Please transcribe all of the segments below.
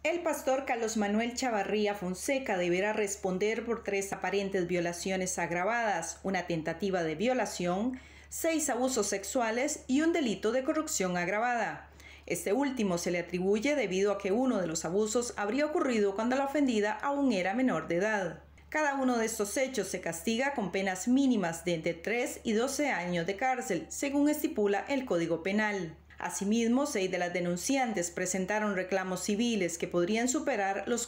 El pastor Carlos Manuel Chavarría Fonseca deberá responder por 3 aparentes violaciones agravadas, una tentativa de violación, 6 abusos sexuales y un delito de corrupción agravada. Este último se le atribuye debido a que uno de los abusos habría ocurrido cuando la ofendida aún era menor de edad. Cada uno de estos hechos se castiga con penas mínimas de entre 3 y 12 años de cárcel, según estipula el Código Penal. Asimismo, 6 de las denunciantes presentaron reclamos civiles que podrían superar los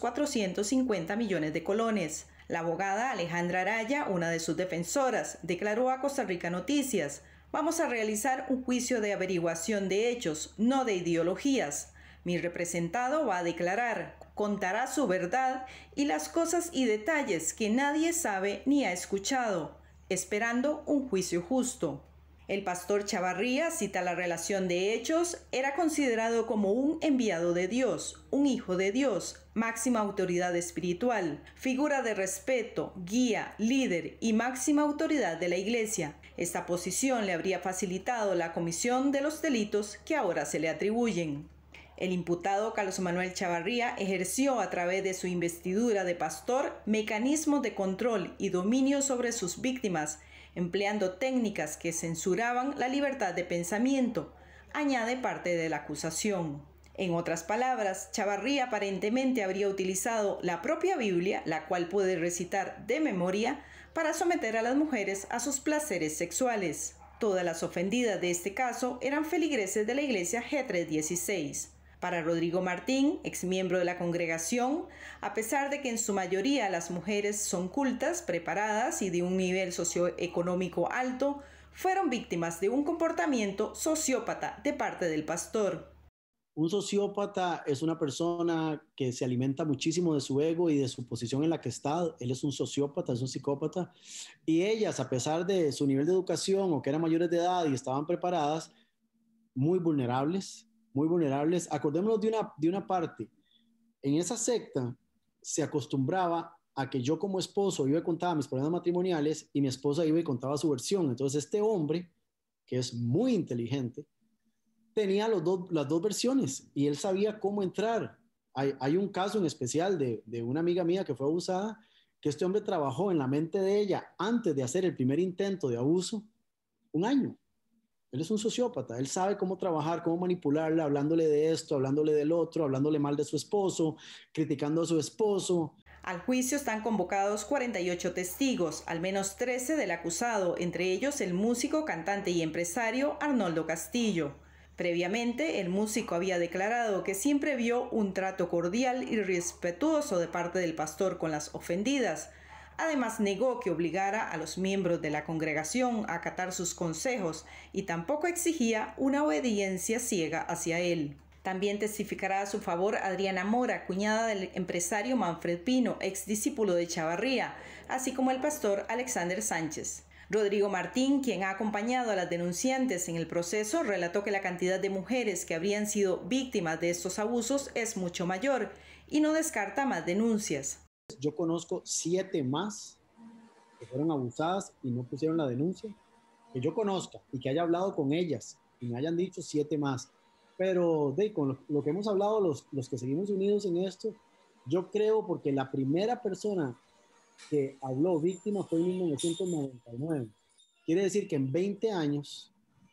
450 millones de colones. La abogada Alejandra Araya, una de sus defensoras, declaró a Costa Rica Noticias: "Vamos a realizar un juicio de averiguación de hechos, no de ideologías. Mi representado va a declarar, contará su verdad y las cosas y detalles que nadie sabe ni ha escuchado, esperando un juicio justo". El pastor Chavarría cita la relación de hechos: era considerado como un enviado de Dios, un hijo de Dios, máxima autoridad espiritual, figura de respeto, guía, líder y máxima autoridad de la Iglesia. Esta posición le habría facilitado la comisión de los delitos que ahora se le atribuyen. El imputado Carlos Manuel Chavarría ejerció a través de su investidura de pastor mecanismos de control y dominio sobre sus víctimas, empleando técnicas que censuraban la libertad de pensamiento, añade parte de la acusación. En otras palabras, Chavarría aparentemente habría utilizado la propia Biblia, la cual puede recitar de memoria, para someter a las mujeres a sus placeres sexuales. Todas las ofendidas de este caso eran feligreses de la iglesia G316. Para Rodrigo Martín, exmiembro de la congregación, a pesar de que en su mayoría las mujeres son cultas, preparadas y de un nivel socioeconómico alto, fueron víctimas de un comportamiento sociópata de parte del pastor. Un sociópata es una persona que se alimenta muchísimo de su ego y de su posición en la que está. Él es un sociópata, es un psicópata. Y ellas, a pesar de su nivel de educación o que eran mayores de edad y estaban preparadas, muy vulnerables, muy vulnerables. Acordémonos de una parte. En esa secta se acostumbraba a que yo como esposo iba y contaba mis problemas matrimoniales y mi esposa iba y contaba su versión. Entonces este hombre, que es muy inteligente, tenía las dos versiones y él sabía cómo entrar. Hay un caso en especial de una amiga mía que fue abusada, que este hombre trabajó en la mente de ella antes de hacer el primer intento de abuso, un año. Él es un sociópata, él sabe cómo trabajar, cómo manipularla, hablándole de esto, hablándole del otro, hablándole mal de su esposo, criticando a su esposo. Al juicio están convocados 48 testigos, al menos 13 del acusado, entre ellos el músico, cantante y empresario Arnoldo Castillo. Previamente, el músico había declarado que siempre vio un trato cordial y respetuoso de parte del pastor con las ofendidas. Además, negó que obligara a los miembros de la congregación a acatar sus consejos y tampoco exigía una obediencia ciega hacia él. También testificará a su favor Adriana Mora, cuñada del empresario Manfred Pino, ex discípulo de Chavarría, así como el pastor Alexander Sánchez. Rodrigo Martín, quien ha acompañado a las denunciantes en el proceso, relató que la cantidad de mujeres que habrían sido víctimas de estos abusos es mucho mayor y no descarta más denuncias. Yo conozco 7 más que fueron abusadas y no pusieron la denuncia, que yo conozca y que haya hablado con ellas y me hayan dicho 7 más. Pero con lo que hemos hablado, los que seguimos unidos en esto, yo creo porque la primera persona que habló víctima fue en 1999. Quiere decir que en 20 años,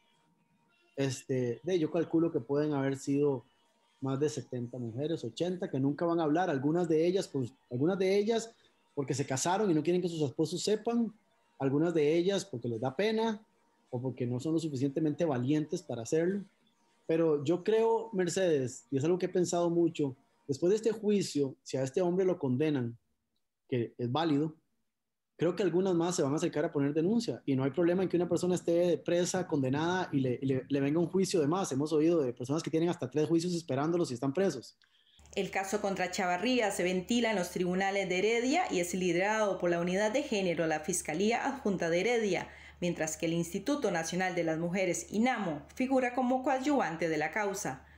yo calculo que pueden haber sido más de 70 mujeres, 80, que nunca van a hablar. Algunas de ellas porque se casaron y no quieren que sus esposos sepan. Algunas de ellas porque les da pena o porque no son lo suficientemente valientes para hacerlo. Pero yo creo, Mercedes, y es algo que he pensado mucho, después de este juicio, si a este hombre lo condenan, que es válido, creo que algunas más se van a acercar a poner denuncia y no hay problema en que una persona esté presa, condenada y le venga un juicio de más. Hemos oído de personas que tienen hasta 3 juicios esperándolos y están presos. El caso contra Chavarría se ventila en los tribunales de Heredia y es liderado por la Unidad de Género, la Fiscalía Adjunta de Heredia, mientras que el Instituto Nacional de las Mujeres, INAMO, figura como coadyuvante de la causa.